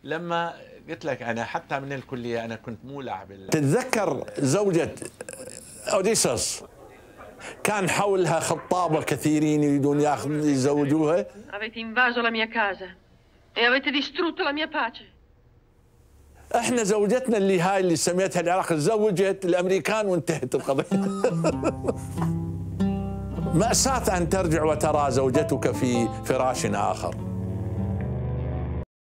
لما قلت لك أنا حتى من الكلية أنا كنت مولع تتذكر زوجة أوديسوس كان حولها خطابة كثيرين يريدون يزوجوها. Avete invaso la mia casa e avete distrutto la mia pace. احنا زوجتنا اللي سميتها العراق تزوجت الامريكان وانتهت القضيه. مأساة ان ترجع وترى زوجتك في فراش اخر.